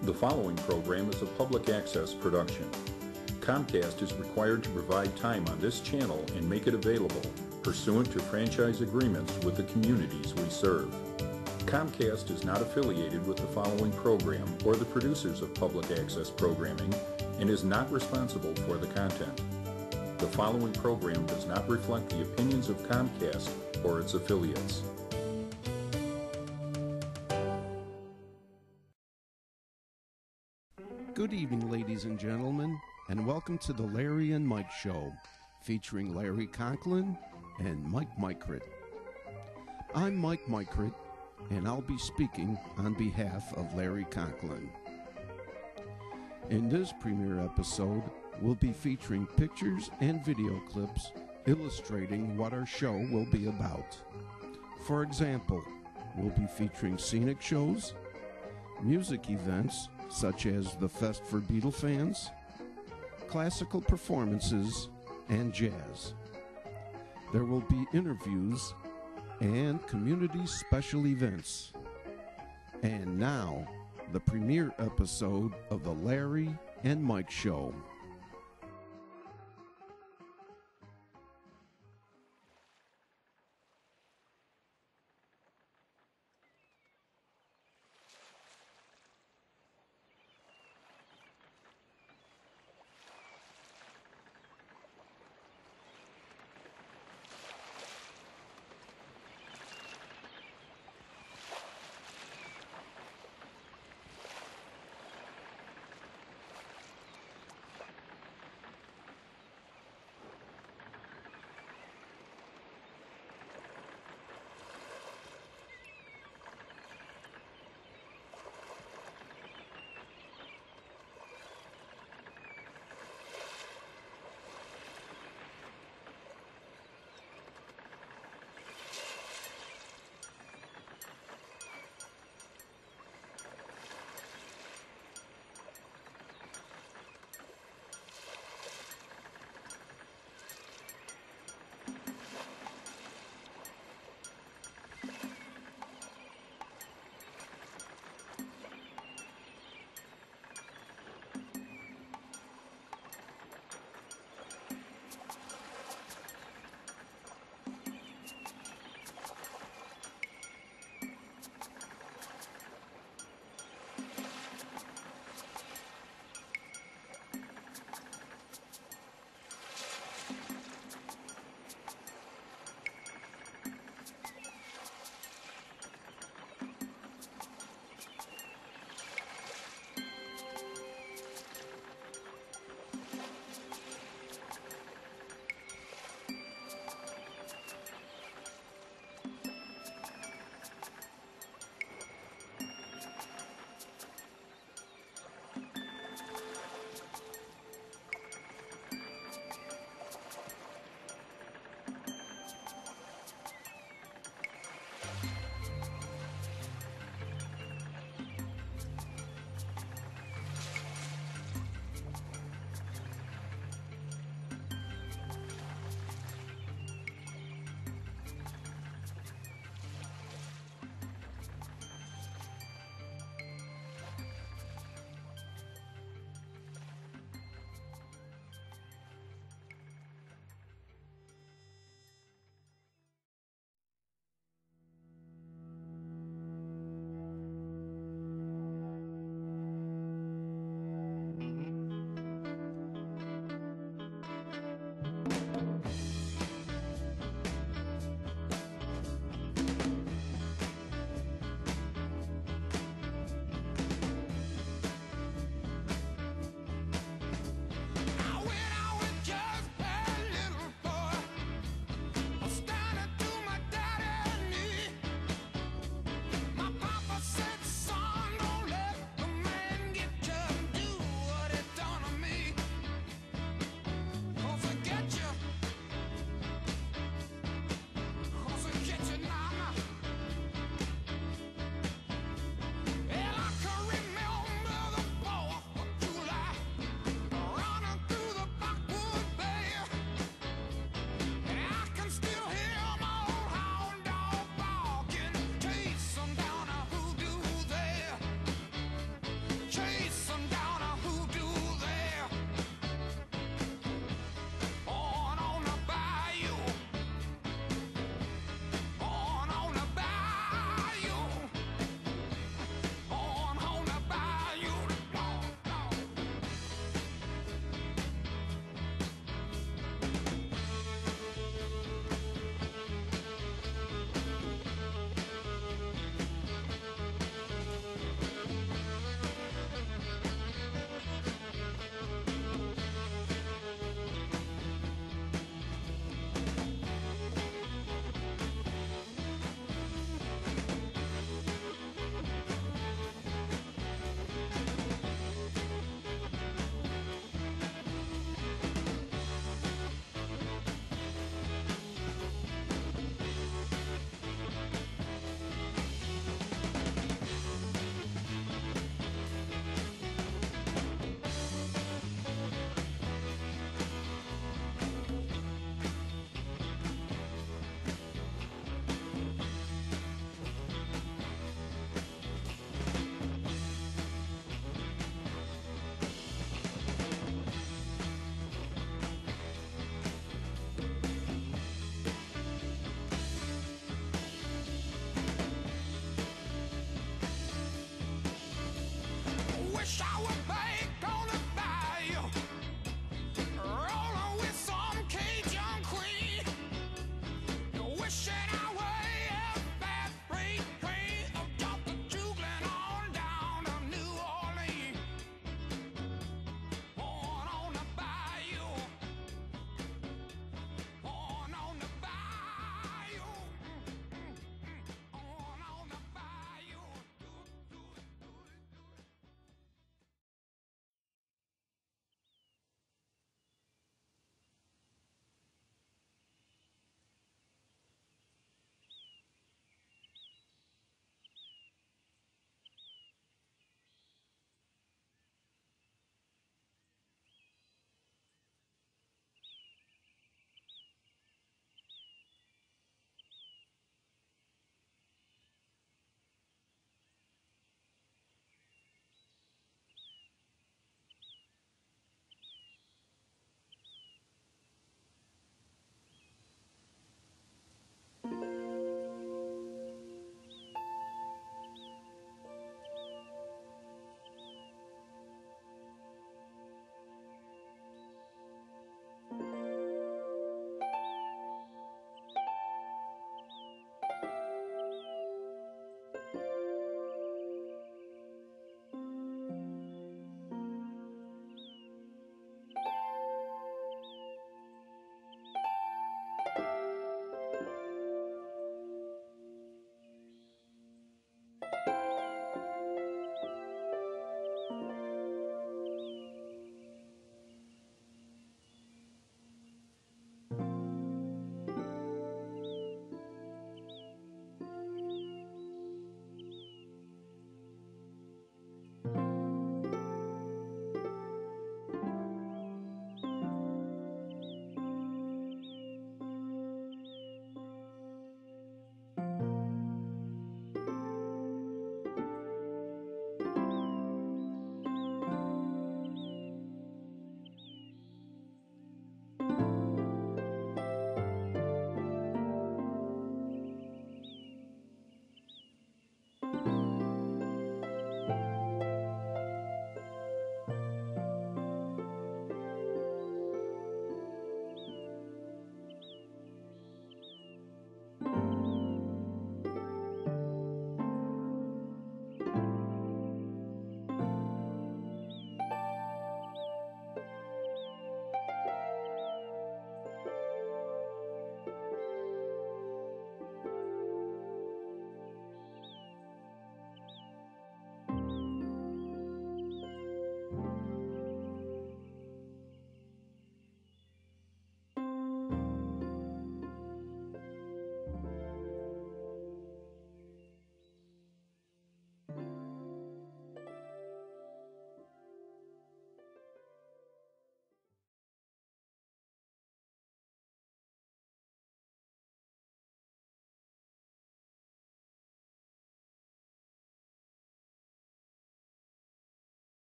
The following program is a public access production. Comcast is required to provide time on this channel and make it available pursuant to franchise agreements with the communities we serve. Comcast is not affiliated with the following program or the producers of public access programming and is not responsible for the content. The following program does not reflect the opinions of Comcast or its affiliates. Good evening, ladies and gentlemen, and welcome to the Larry and Mike Show, featuring Larry Conklin and Mike Mykrit. I'm Mike Mykrit, and I'll be speaking on behalf of Larry Conklin. In this premiere episode, we'll be featuring pictures and video clips illustrating what our show will be about. For example, we'll be featuring scenic shows, music events such as the Fest for Beatle fans, classical performances, and jazz. There will be interviews and community special events. And now, the premiere episode of the Larry and Mike Show.